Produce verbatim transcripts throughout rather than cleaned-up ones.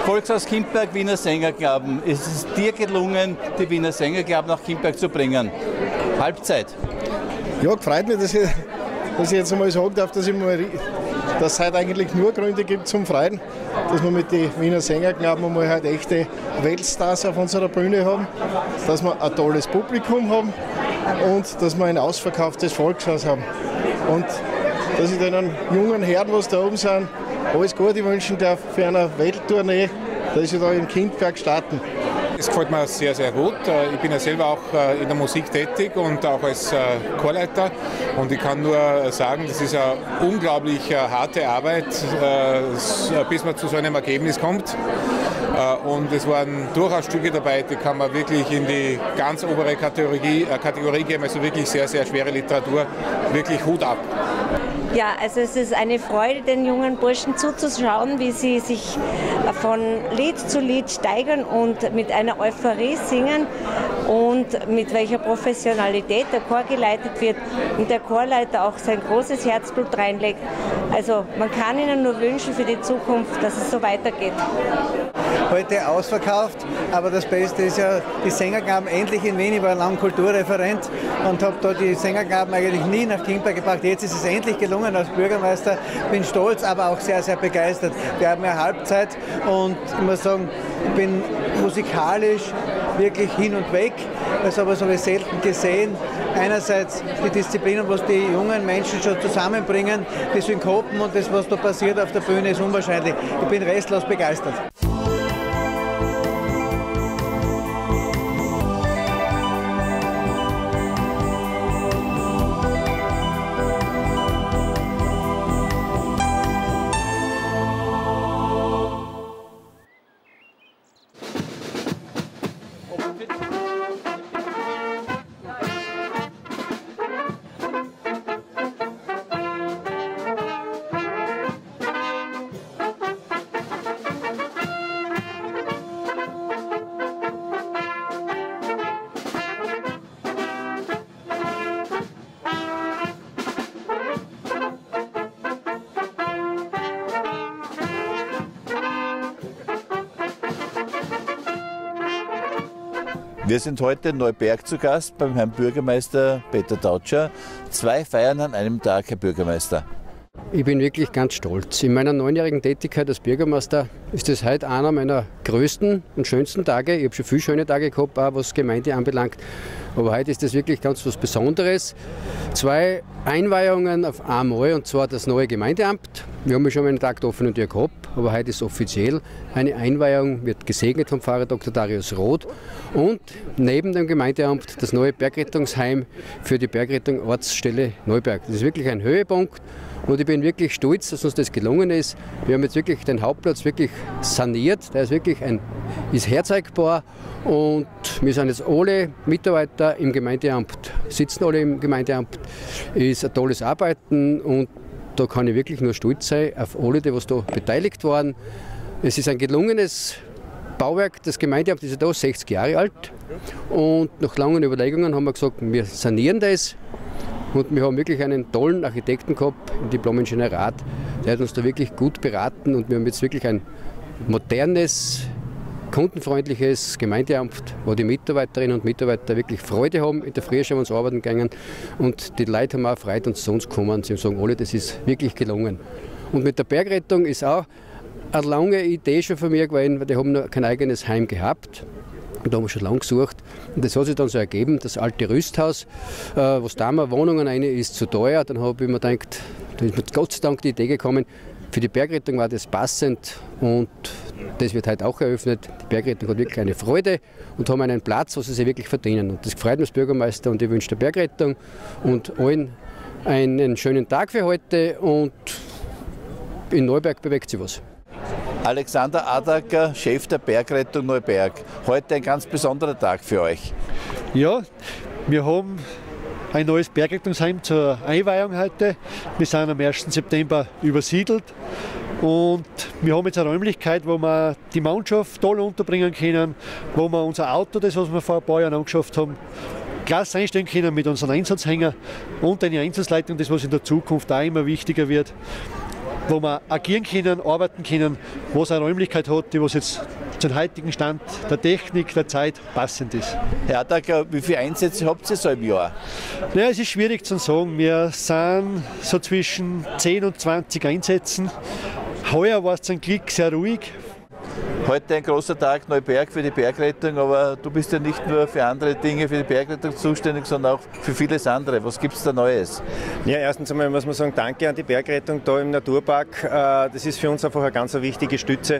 Volkshaus Kindberg, Wiener Sängerknaben. Ist es dir gelungen, die Wiener Sängerknaben nach Kindberg zu bringen? Halbzeit. Ja, gefreut mich, dass ich, dass ich jetzt einmal sagen darf, dass, ich mal, dass es heute eigentlich nur Gründe gibt zum Freuen, dass wir mit den Wiener Sängerknaben einmal halt echte Weltstars auf unserer Bühne haben, dass wir ein tolles Publikum haben und dass wir ein ausverkauftes Volkshaus haben. Und dass ich den jungen Herren, was da oben sind, alles Gute wünschen darf für eine Welttournee, dass sie da in Kindberg starten. Es gefällt mir sehr, sehr gut. Ich bin ja selber auch in der Musik tätig und auch als Chorleiter. Und ich kann nur sagen, das ist eine unglaublich harte Arbeit, bis man zu so einem Ergebnis kommt. Und es waren durchaus Stücke dabei, die kann man wirklich in die ganz obere Kategorie, Kategorie geben, also wirklich sehr, sehr schwere Literatur, wirklich Hut ab. Ja, also es ist eine Freude, den jungen Burschen zuzuschauen, wie sie sich von Lied zu Lied steigern und mit einer Euphorie singen und mit welcher Professionalität der Chor geleitet wird und der Chorleiter auch sein großes Herzblut reinlegt. Also man kann ihnen nur wünschen für die Zukunft, dass es so weitergeht. Heute ausverkauft, aber das Beste ist ja, die Sängerknaben endlich in Wien. Ich war lang Kulturreferent und habe da die Sängerknaben eigentlich nie nach Kindberg gebracht. Jetzt ist es endlich gelungen als Bürgermeister. Bin stolz, aber auch sehr, sehr begeistert. Wir haben ja Halbzeit und ich muss sagen, ich bin musikalisch wirklich hin und weg. Das habe ich so selten gesehen. Einerseits die Disziplinen, was die jungen Menschen schon zusammenbringen, die Synkopen und das, was da passiert auf der Bühne, ist unwahrscheinlich. Ich bin restlos begeistert. Wir sind heute in Neuberg zu Gast beim Herrn Bürgermeister Peter Tautscher. Zwei Feiern an einem Tag, Herr Bürgermeister. Ich bin wirklich ganz stolz. In meiner neunjährigen Tätigkeit als Bürgermeister ist das heute einer meiner größten und schönsten Tage. Ich habe schon viele schöne Tage gehabt, auch was Gemeinde anbelangt. Aber heute ist das wirklich ganz was Besonderes. Zwei Einweihungen auf einmal, und zwar das neue Gemeindeamt. Wir haben ja schon mal einen Tag der offenen Tür gehabt, aber heute ist offiziell eine Einweihung, wird gesegnet vom Pfarrer Doktor Darius Roth. Und neben dem Gemeindeamt das neue Bergrettungsheim für die Bergrettung Ortsstelle Neuberg. Das ist wirklich ein Höhepunkt. Und ich bin wirklich stolz, dass uns das gelungen ist. Wir haben jetzt wirklich den Hauptplatz wirklich saniert. Der ist wirklich ein, ist herzeigbar. Und wir sind jetzt alle Mitarbeiter im Gemeindeamt, sitzen alle im Gemeindeamt. Ist ein tolles Arbeiten und da kann ich wirklich nur stolz sein auf alle, die was da beteiligt waren. Es ist ein gelungenes Bauwerk. Das Gemeindeamt ist ja da sechzig Jahre alt. Und nach langen Überlegungen haben wir gesagt, wir sanieren das. Und wir haben wirklich einen tollen Architekten gehabt, den Diplom-Ingenieur Rath. Der hat uns da wirklich gut beraten und wir haben jetzt wirklich ein modernes, kundenfreundliches Gemeindeamt, wo die Mitarbeiterinnen und Mitarbeiter wirklich Freude haben. In der Früh schon uns arbeiten gegangen und die Leute haben auch Freude und zu uns kommen. Sie sagen alle, das ist wirklich gelungen. Und mit der Bergrettung ist auch eine lange Idee schon von mir gewesen, weil die haben noch kein eigenes Heim gehabt. Und da haben wir schon lange gesucht. Und das hat sich dann so ergeben, das alte Rüsthaus, äh, was da mal Wohnungen eine ist zu teuer. Dann habe ich mir gedacht, da ist mir Gott sei Dank die Idee gekommen, für die Bergrettung war das passend und das wird heute auch eröffnet. Die Bergrettung hat wirklich eine Freude und haben einen Platz, wo sie sich wirklich verdienen. Und das freut mich als Bürgermeister und ich wünsche der Bergrettung und allen einen schönen Tag für heute und in Neuberg bewegt sich was. Alexander Adacker, Chef der Bergrettung Neuberg. Heute ein ganz besonderer Tag für euch. Ja, wir haben ein neues Bergrettungsheim zur Einweihung heute. Wir sind am ersten September übersiedelt und wir haben jetzt eine Räumlichkeit, wo wir die Mannschaft toll unterbringen können, wo wir unser Auto, das was wir vor ein paar Jahren angeschafft haben, klasse einstellen können mit unseren Einsatzhängern und eine Einsatzleitung, das was in der Zukunft auch immer wichtiger wird. wo wir agieren können, arbeiten können, wo es eine Räumlichkeit hat, die was jetzt zum heutigen Stand der Technik, der Zeit passend ist. Herr Attacker, wie viele Einsätze habt ihr so im Jahr? Ja, es ist schwierig zu sagen. Wir sind so zwischen zehn und zwanzig Einsätzen. Heuer war es zum Glück sehr ruhig. Heute ein großer Tag Neuberg für die Bergrettung, aber du bist ja nicht nur für andere Dinge für die Bergrettung zuständig, sondern auch für vieles andere. Was gibt es da Neues? Ja, erstens einmal muss man sagen, danke an die Bergrettung da im Naturpark. Das ist für uns einfach eine ganz wichtige Stütze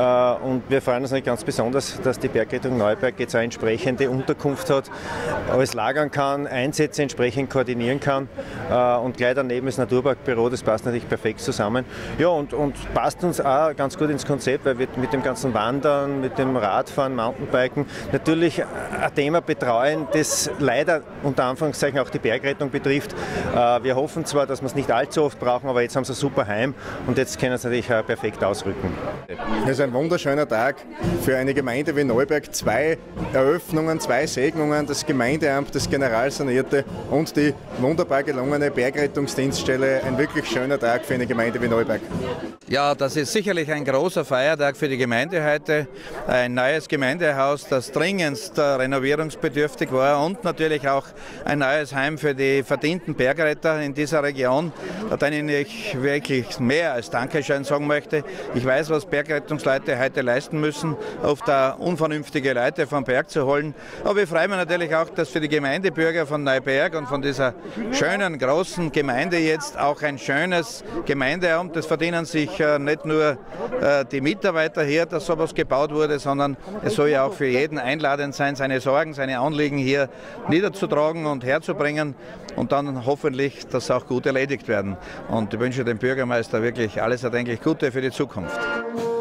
und wir freuen uns natürlich ganz besonders, dass die Bergrettung Neuberg jetzt eine entsprechende Unterkunft hat, alles lagern kann, Einsätze entsprechend koordinieren kann und gleich daneben das Naturparkbüro, das passt natürlich perfekt zusammen. Ja, und, und passt uns auch ganz gut ins Konzept, weil wir mit dem ganzen Wandern, mit dem Radfahren, Mountainbiken natürlich ein Thema betreuen, das leider unter Anführungszeichen auch die Bergrettung betrifft. Wir hoffen zwar, dass wir es nicht allzu oft brauchen, aber jetzt haben sie ein super Heim und jetzt können sie natürlich auch perfekt ausrücken. Es ist ein wunderschöner Tag für eine Gemeinde wie Neuberg. Zwei Eröffnungen, zwei Segnungen, das Gemeindeamt, das Generalsanierte und die wunderbar gelungene Bergrettungsdienststelle. Ein wirklich schöner Tag für eine Gemeinde wie Neuberg. Ja, das ist sicherlich ein großer Feiertag für die Gemeinde heute. Ein neues Gemeindehaus, das dringendst renovierungsbedürftig war und natürlich auch ein neues Heim für die verdienten Bergretter in dieser Region, denen ich wirklich mehr als Dankeschön sagen möchte. Ich weiß, was Bergrettungsleute heute leisten müssen, oft da unvernünftige Leute vom Berg zu holen. Aber ich freue mich natürlich auch, dass für die Gemeindebürger von Neuberg und von dieser schönen, großen Gemeinde jetzt auch ein schönes Gemeindeamt, das verdienen sich nicht nur die Mitarbeiter hier, dass sowas gebaut wurde, sondern es soll ja auch für jeden einladend sein, seine Sorgen, seine Anliegen hier niederzutragen und herzubringen und dann hoffentlich, dass auch gut erledigt werden. Und ich wünsche dem Bürgermeister wirklich alles erdenklich Gute für die Zukunft.